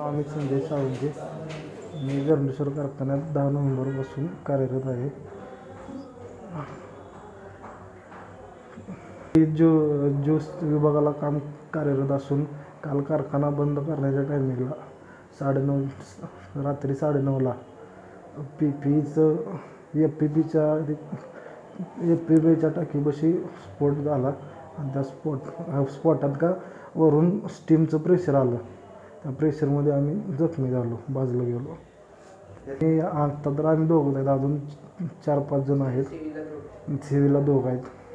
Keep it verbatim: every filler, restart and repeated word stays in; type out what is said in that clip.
आम्ही संजय सावंगे. मी जर्नेश्वर कारखान्यात दहा नोव्हेंबरपासून कार्यरत आहे. जो ज्यूस विभागाला काम कार्यरत असून काल कारखाना बंद करण्याच्या टायमिंगला साडेनऊ रात्री साडेनऊला पी पीचं एफ पी पीच्या एफ पी पीच्या टाकीपाशी स्फोट झाला आणि त्या स्फोट स्फोटात का वरून स्टीमचं प्रेशर आलं. त्या प्रेशरमध्ये आम्ही जखमी झालो, बाजूला गेलो. आणि आत्ता तर आम्ही दोघं आहेत, अजून चार पाच जण आहेत. सिव्हिलला दोघं आहेत.